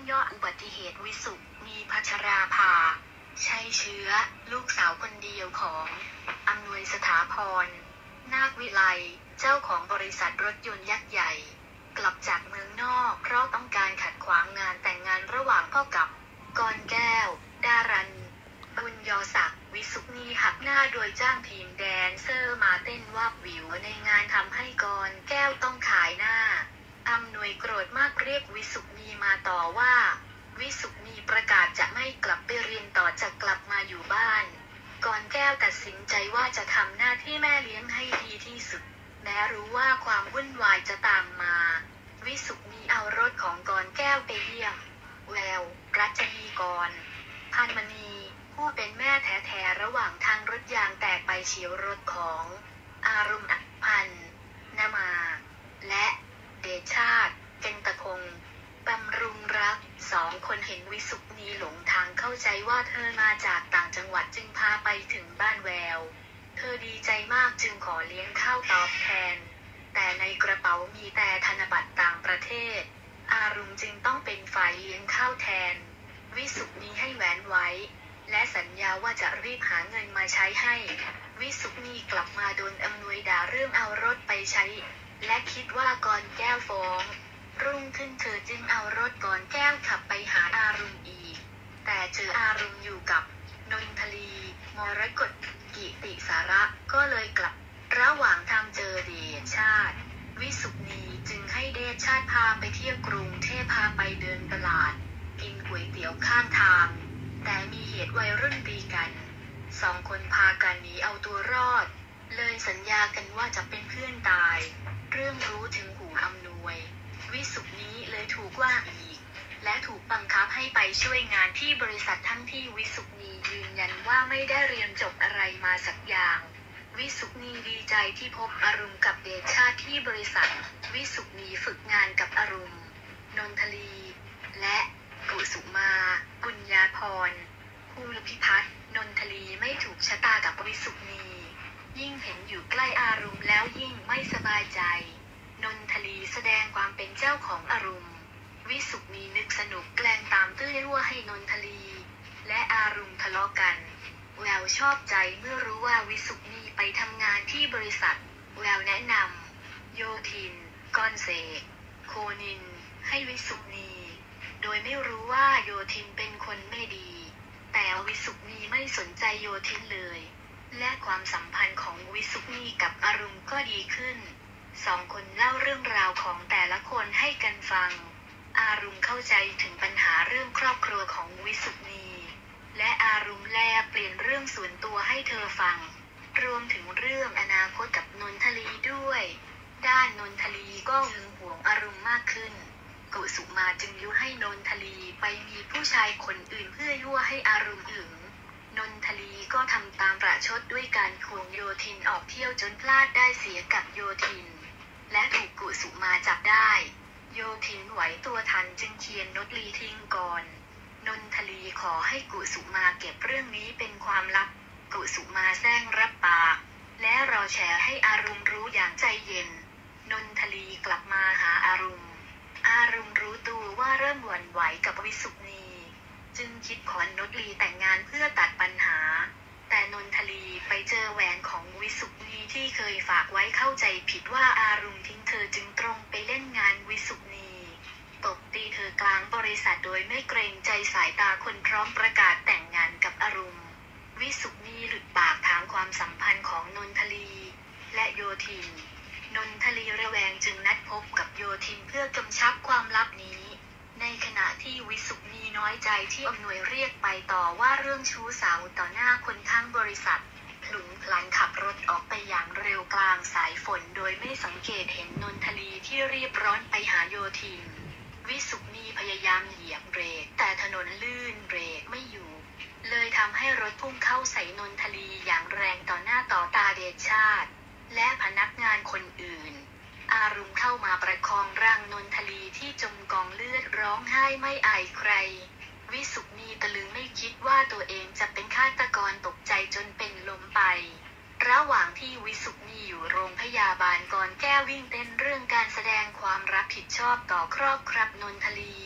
ย่ออุบัติเหตุวิสุมีพัชราภาชัยเชื้อลูกสาวคนเดียวของอำนวยสถาพรนาควิไลเจ้าของบริษัทรถยนต์ยักษ์ใหญ่กลับจากเมืองนอกเพราะต้องการขัดขวางงานแต่งงานระหว่างพ่อกับกรแก้วดารันบุญยศักดิ์วิสุนีหักหน้าโดยจ้างทีมแดนเซอร์มาเต้นวาบวิวในงานทำให้กรแก้วต้องขายหน้าอำนวยโกรธมากเรียกวิสุนีมาต่อว่าวิสุนีประกาศจะไม่กลับไปเรียนต่อจะกลับมาอยู่บ้านกรแก้วตัดสินใจว่าจะทำหน้าที่แม่เลี้ยงให้ดีที่สุดแม้รู้ว่าความวุ่นวายจะตามมาวิสุนีเอารถของกรแก้วไปเยี่ยมแววรัชนีกรพันมณีผู้เป็นแม่แท้ๆระหว่างทางรถยางแตกไปเฉียวรถของอารมณ์อักพันนามาและเดชชาติเกณฑ์ตะคงบำรุงรักสองคนเห็นวิสุนีหลงทางเข้าใจว่าเธอมาจากต่างจังหวัดจึงพาไปถึงบ้านแววเธอดีใจมากจึงขอเลี้ยงข้าวตอบแทนแต่ในกระเป๋ามีแต่ธนบัตรต่างประเทศอารุณจึงต้องเป็นฝ่ายเลี้ยงข้าวแทนวิสุนีให้แหวนไว้และสัญญาว่าจะรีบหาเงินมาใช้ให้วิสุนีกลับมาโดนอำนวยด่าเรื่องเอารถไปใช้และคิดว่ากรแก้วฟ้องรุ่งขึ้นเธอจึงเอารถกรแก้วขับไปหาอารุณอีกแต่เจออารุณอยู่กับนนทลีมรกตกิติสาระก็เลยกลับระหว่างทางเจอเดชชาติวิสุนีจึงให้เดชชาติพาไปเที่ยวกรุงเทพพาไปเดินตลาดกินก๋วยเตี๋ยวข้างทางแต่มีเหตุวัยรุ่นตีกันสองคนพากันหนีเอาตัวรอดเลยสัญญากันว่าจะเป็นเพื่อนตายเรื่องรู้ถึงหูอำนวยวิสุนี้เลยถูกว่าอีกและถูกบังคับให้ไปช่วยงานที่บริษัททั้งที่วิสุนียืนยันว่าไม่ได้เรียนจบอะไรมาสักอย่างวิสุนีดีใจที่พบอรุณกับเดชชาติที่บริษัทวิสุนีฝึกงานกับอรุณนนทลีและกุสุมาปุญญาพรภูมิพิพัฒน์นนทลีไม่ถูกชะตากับวิสุนียิ่งเห็นอยู่ใกล้อารุณแล้วยิ่งไม่สบายใจนนทลีแสดงความเป็นเจ้าของอรุณวิสุนีนึกสนุกแกล้งตามตื้อรั่วให้นนทลีและอารุณทะเลาะกันแววชอบใจเมื่อรู้ว่าวิสุนีไปทำงานที่บริษัทแววแนะนำโยธินกรเสกโคนินให้วิสุนีโดยไม่รู้ว่าโยธินเป็นคนไม่ดีแต่วิสุนีไม่สนใจโยธินเลยและความสัมพันธ์ของวิสุนีกับอรุณก็ดีขึ้นสองคนเล่าเรื่องราวของแต่ละคนให้กันฟังอารุณเข้าใจถึงปัญหาเรื่องครอบครัวของวิสุนีและอารุณแลเปลี่ยนเรื่องส่วนตัวให้เธอฟังรวมถึงเรื่องอนาคตกับนนทลีด้วยด้านนนทลีก็หึงหวงอารุณมากขึ้นกุสุมาจึงยุให้นนทลีไปมีผู้ชายคนอื่นเพื่อยั่วให้อารุณหึงนนทลีก็ทำตามประชดด้วยการควงโยธินออกเที่ยวจนพลาดได้เสียกับโยธินและถูกกุสุมาจับได้โยธินไหวตัวทันจึงเคียนนนทลีทิ้งก่อนนนทลีขอให้กุสุมาเก็บเรื่องนี้เป็นความลับกุสุมาแซงรับปากและรอแชร์ให้อารุณรู้อย่างใจเย็นนนทลีกลับมาหาอารุณรู้ตัวว่าเริ่มหวั่นไหวกับวิสุนีจึงคิดขอนนทลีแต่งงานเพื่อตัดปัญหาแต่นนทลีไปเจอแหวนของวิสุนีที่เคยฝากไว้เข้าใจผิดว่าอารุณทิ้งเธอจึงตรงไปเล่นงานวิสุนีตบตีเธอกลางบริษัทโดยไม่เกรงใจสายตาคนพร้อมประกาศแต่งงานกับอารุณวิสุนีหลุดปากถามความสัมพันธ์ของนนทลีและโยธินนนทลีระแวงจึงนัดพบกับโยธินเพื่อกำชับความลับนี้ในขณะที่วิสุนีน้อยใจที่อำนวยเรียกไปต่อว่าเรื่องชู้สาวต่อหน้าคนทั้งบริษัทหลุนพลันขับรถออกไปอย่างเร็วกลางสายฝนโดยไม่สังเกตเห็นนนทลีที่รีบร้อนไปหาโยธินวิสุนีพยายามเหยียบเบรกแต่ถนนลื่นเบรกไม่อยู่เลยทำให้รถพุ่งเข้าใส่นนทลีอย่างแรงต่อหน้าต่อตาเดชชาติและพนักงานคนอื่นอารุณเข้ามาประคองร่างนนทลีที่จมกองเลือดร้องไห้ไม่อายใครวิสุนีตะลึงไม่คิดว่าตัวเองจะเป็นฆาตกรตกใจจนเป็นลมไประหว่างที่วิสุนีอยู่โรงพยาบาลกรแก้ววิ่งเต้นเรื่องการแสดงความรับผิดชอบต่อครอบครัวนนทลี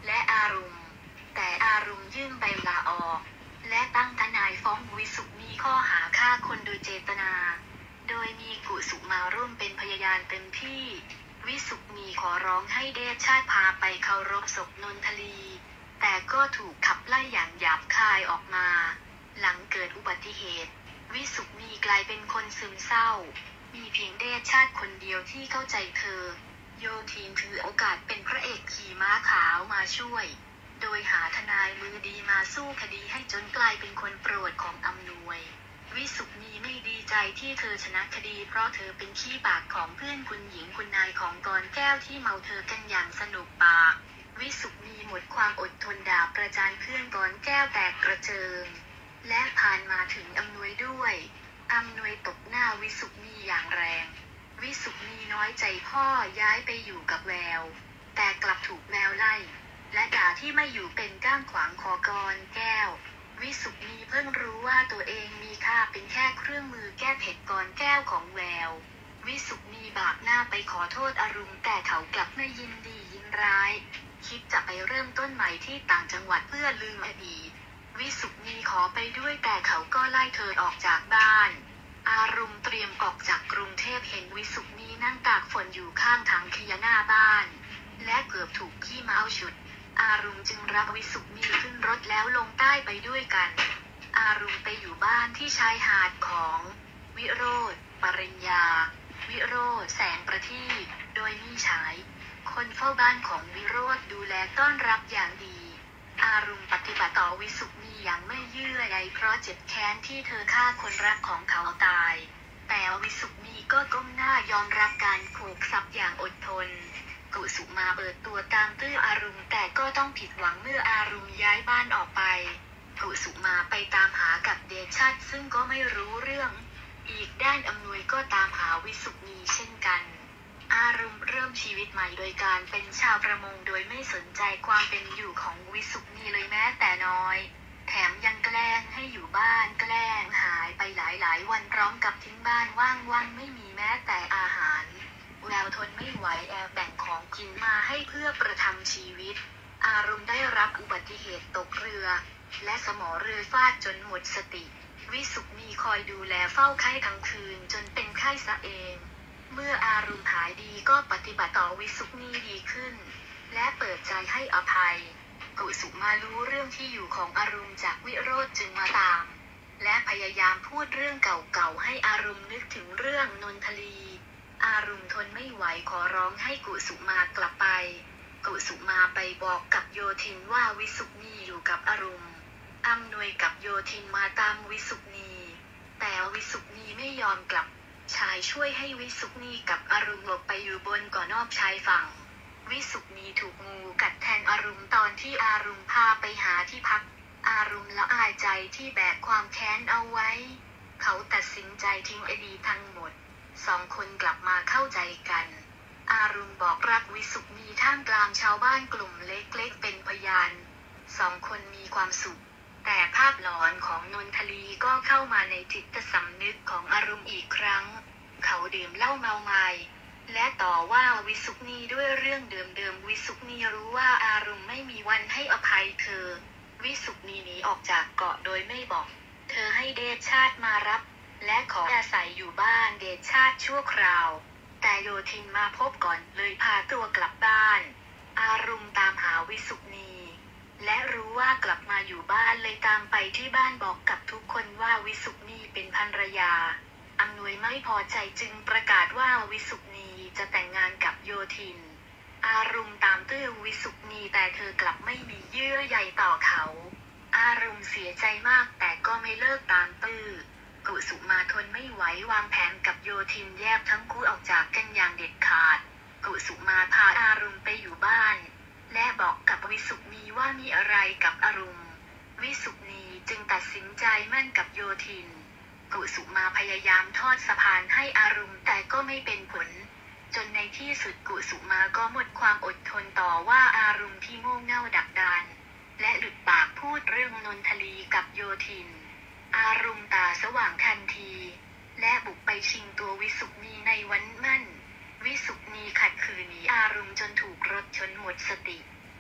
และอารุมแต่อารุมยื่นใบลาออกและตั้งทนายฟ้องวิสุมีข้อหาฆ่าคนโดยเจตนาโดยมีกุสุมาร่วมเป็นพยานเต็มที่วิสุมีขอร้องให้เดชชาติพาไปเคารพศพนนทลีแต่ก็ถูกขับไล่อย่างหยาบคายออกมาหลังเกิดอุบัติเหตุวิสุมีกลายเป็นคนซึมเศร้ามีเพียงเดชชาติคนเดียวที่เข้าใจเธอโยธีนถือโอกาสเป็นพระเอกขี่ม้าขาวมาช่วยโดยหาทนายมือดีมาสู้คดีให้จนกลายเป็นคนโปรดของอำนวยวิสุมีไม่ดีใจที่เธอชนะคดีเพราะเธอเป็นขี้ปากของเพื่อนคุณหญิงคุณนายของกรแก้วที่เมาเธอกันอย่างสนุกปากวิสุมีหมดความอดทนด่าประจานเพื่อนกรแก้วแตกกระเจิงและผ่านมาถึงอำนวยด้วยอำนวยตบหน้าวิสุมีอย่างแรงวิสุมีน้อยใจพ่อย้ายไปอยู่กับแววแต่กลับถูกแววไล่และด่าที่ไม่อยู่เป็นก้างขวางคอกรแก้ววิสุมีเพิ่งรู้ว่าตัวเองมีค่าเป็นแค่เครื่องมือแก้เผ็ดกรแก้วของแวววิสุมีบากหน้าไปขอโทษอรุณแต่เขากลับไม่ยินดียินร้ายคิดจะไปเริ่มต้นใหม่ที่ต่างจังหวัดเพื่อลืมอดีตวิสุมีขอไปด้วยแต่เขาก็ไล่เธอออกจากบ้านอารุณเตรียมออกจากกรุงเทพเห็นวิสุมีนั่งตากฝนอยู่ข้างถังขยะหน้าบ้านและเกือบถูกพี่เมาฉุดอารุณจึงรับวิสุมีขึ้นรถแล้วลงใต้ไปด้วยกันอารุณไปอยู่บ้านที่ชายหาดของวิโรจน์ปริญญาวิโรจน์แสงประทีปโดยมีชายคนเฝ้าบ้านของวิโรจน์ดูแลต้อนรับอย่างดีอารุณปฏิบัติต่อวิสุมีอย่างไม่เยื่อใยเพราะเจ็บแค้นที่เธอฆ่าคนรักของเขาตายแต่วิสุมีก็ก้มหน้ายอมรับการโขกสับอย่างอดทนกุสุมาเปิดตัวตามตื้ออารุณแต่ก็ต้องผิดหวังเมื่ออารุณย้ายบ้านออกไปกุสุมาไปตามหากับเดชชาติซึ่งก็ไม่รู้เรื่องอีกด้านอำนวยก็ตามหาวิสุมีเช่นกันอารุณเริ่มชีวิตใหม่โดยการเป็นชาวประมงโดยไม่สนใจความเป็นอยู่ของวิสุมีเลยแม้แต่น้อยแถมยังแกล้งให้อยู่บ้านแกล้งหายไปหลายวันพร้อมกับทิ้งบ้านว่างๆไม่มีแม้แต่อาหารแววทนไม่ไหวแอบแบ่งของกินมาให้เพื่อประทังชีวิตอารุณได้รับอุบัติเหตุตกเรือและสมอเรือฟาดจนหมดสติวิสุมีคอยดูแลเฝ้าไข้ทั้งคืนจนเป็นไข้ซะเองเมื่ออารุณหายดีก็ปฏิบัติต่อวิสุมีดีขึ้นและเปิดใจให้อภัยกุสุมารู้เรื่องที่อยู่ของอารุณจากวิโรจน์จึงมาตามและพยายามพูดเรื่องเก่าๆให้อารุณนึกถึงเรื่องนนทลีอารุณทนไม่ไหวขอร้องให้กุสุมากลับไปกุสุมาไปบอกกับโยธินว่าวิสุมีอยู่กับอารุณอำนวยกับโยธินมาตามวิสุมีแต่วิสุมีไม่ยอมกลับชายช่วยให้วิสุมีกับอารุณหลบไปอยู่บนเกาะนอกชายฝั่งวิสุมีถูกงูกัดแทงอารุณตอนที่อารุณพาไปหาที่พักอารุณละอายใจที่แบกความแค้นเอาไว้เขาตัดสินใจทิ้งอดีตทั้งหมดสองคนกลับมาเข้าใจกันอารุณบอกรักวิสุมีท่ามกลางชาวบ้านกลุ่มเล็กๆเป็นพยานสองคนมีความสุขแต่ภาพหลอนของนนทลีก็เข้ามาในจิตสำนึกของอารุณอีกครั้งเขาดื่มเหล้าเมาไม้และต่อว่าวิสุมีด้วยเรื่องเดิมๆวิสุมีรู้ว่าอารุณไม่มีวันให้อภัยเธอวิสุมีหนีออกจากเกาะโดยไม่บอกเธอให้เดชชาติมารับและขออาศัยอยู่บ้านเดชชาติชั่วคราวแต่โยธินมาพบก่อนเลยพาตัวกลับบ้านอารุณตามหาวิสุมีและรู้ว่ากลับมาอยู่บ้านเลยตามไปที่บ้านบอกกับทุกคนว่าวิสุมีเป็นภรรยาอำนวยไม่พอใจจึงประกาศว่าวิสุมีจะแต่งงานกับโยธินอารุณตามตื้อวิสุมีแต่เธอกลับไม่มีเยื่อใยต่อเขาอารุณเสียใจมากแต่ก็ไม่เลิกตามตื้อกุสุมาทนไม่ไหววางแผนกับโยธินแยกทั้งคู่ออกจากกันอย่างเด็ดขาดกุสุมาพาอารุณไปอยู่บ้านและบอกกับวิสุมีว่ามีอะไรกับอารุณวิสุมีจึงตัดสินใจมั่นกับโยธินกุสุมาพยายามทอดสะพานให้อารุณแต่ก็ไม่เป็นผลจนในที่สุดกุสุมาก็หมดความอดทนต่อว่าอารุณที่โง่เง่าดักดานและหลุดปากพูดเรื่องนนทลีกับโยธินอารุณตาสว่างทันทีและบุกไปชิงตัววิสุมีในวันมั่นวิสุมีขัดขืนหนีอารุณจนถูกรถชนหมดสติ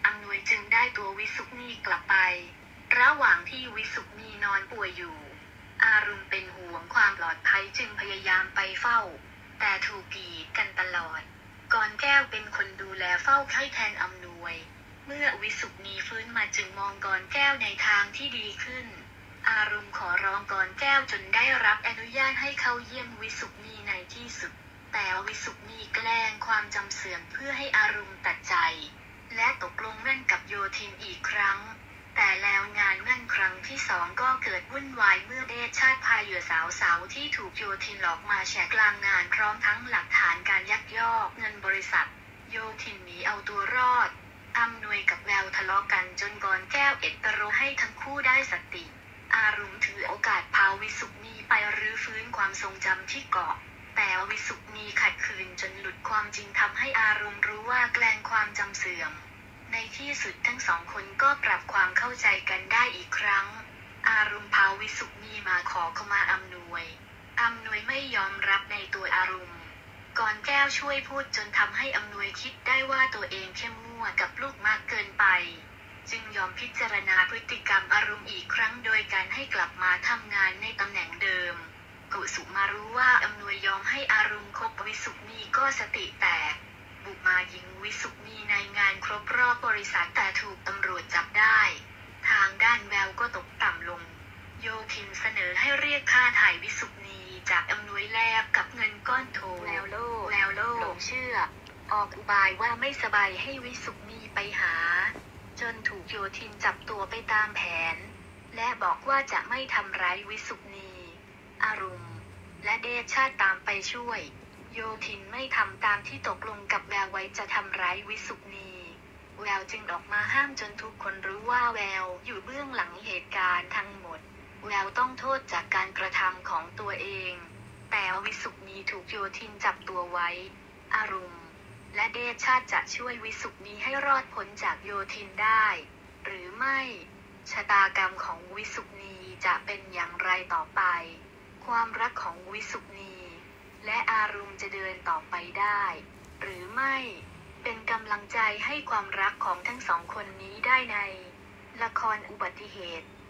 อำนวยจึงได้ตัววิสุกนีกลับไประหว่างที่วิสุกนีนอนป่วยอยู่อารุณเป็นห่วงความปลอดภัยจึงพยายามไปเฝ้าแต่ถูกกีดกันตลอดกรแก้วเป็นคนดูแลเฝ้าไข้แทนอำนวยเมื่อวิสุกนีฟื้นมาจึงมองกรแก้วในทางที่ดีขึ้นอารุณขอร้องกรแก้วจนได้รับอนุญาตให้เข้าเยี่ยมวิสุกนีในที่สุดแต่วิสุกนีแกล้งความจำเสื่อมเพื่อให้อารุณตัดใจและตกลงมั่นกับโยธินอีกครั้งแต่แล้วงานมั่นครั้งที่สองก็เกิดวุ่นวายเมื่อเดชชาติพาเหยื่อสาวที่ถูกโยธินหลอกมาแฉกลางงานพร้อมทั้งหลักฐานการยักยอกเงินบริษัทโยธินหนีเอาตัวรอดอำนวยกับแววทะเลาะกันจนกรแก้วเอตโรให้ทั้งคู่ได้สติอารุณถือโอกาสพาวิสุกนีไปรื้อฟื้นความทรงจำที่เกาะแต่วิสุกนีขัดขืนจนหลุดความจริงทำให้อารุณรู้ว่าแกล้งความจำเสื่อมในที่สุดทั้งสองคนก็ปรับความเข้าใจกันได้อีกครั้งอารุณพาวิสุกนีมาขอขมาอำนวยไม่ยอมรับในตัวอารุณกรแก้วช่วยพูดจนทำให้อำนวยคิดได้ว่าตัวเองเข้มงวดกับลูกมากเกินไปจึงยอมพิจารณาพฤติกรรมอารุณอีกครั้งโดยการให้กลับมาทำงานในตำแหน่งเดิมกุสุมารู้ว่าอำนวยยอมให้อารุณคบวิสุกนีก็สติแตกบุกมายิงวิสุกนีในงานครบรอบบริษัทแต่ถูกตำรวจจับได้ทางด้านแววก็ตกต่ำลงโยธินเสนอให้เรียกค่าถ่ายวิสุกนีจากอำนวยแลกกับเงินก้อนโตแววโลหลงเชื่อออกอุบายว่าไม่สบายให้วิสุกนีไปหาจนถูกโยธินจับตัวไปตามแผนและบอกว่าจะไม่ทำร้ายวิสุกนีอารุณและเดชชาติตามไปช่วยโยธินไม่ทำตามที่ตกลงกับแววไว้จะทำร้ายวิสุกนีแววจึงออกมาห้ามจนทุกคนรู้ว่าแววอยู่เบื้องหลังเหตุการณ์ทั้งหมดแววต้องโทษจากการกระทำของตัวเองแต่วิสุกนีถูกโยธินจับตัวไว้อารุณและเดชชาติจะช่วยวิสุกนีให้รอดพ้นจากโยธินได้หรือไม่ชะตากรรมของวิสุกนีจะเป็นอย่างไรต่อไปความรักของวิสุกนีและอารุณจะเดินต่อไปได้หรือไม่เป็นกำลังใจให้ความรักของทั้งสองคนนี้ได้ในละครอุบัติเหตุ